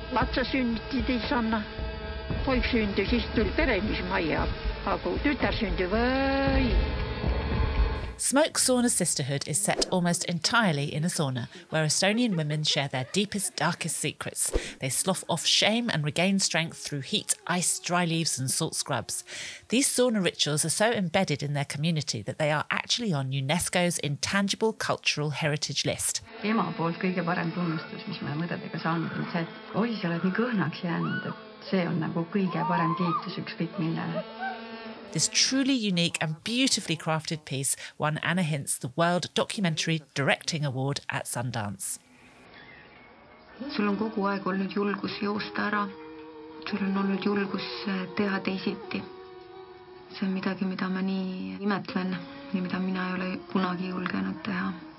Lapse sünnitid ei sanna. Poik sündis, siis tuli peremismajja, aga kui tütar sündi või... Smoke Sauna Sisterhood is set almost entirely in a sauna, where Estonian women share their deepest, darkest secrets. They slough off shame and regain strength through heat, ice, dry leaves and salt scrubs. These sauna rituals are so embedded in their community that they are actually on UNESCO's Intangible Cultural Heritage list. Ema poolt kõige parem tunnustus, mis me mõdedega saanud, on see, et oi, sa oled nii kõhnaks jäänud, et see on nagu kõige parem kiitus ükskõik millele. This truly unique and beautifully crafted piece won Anna Hintz the World Documentary Directing Award at Sundance. Sul on kogu aeg olnud julgus joosta ära. Sul on olnud julgus teha teisiti. See on midagi, mida ma nii imetlen ja mida mina ei ole kunagi julgenud teha.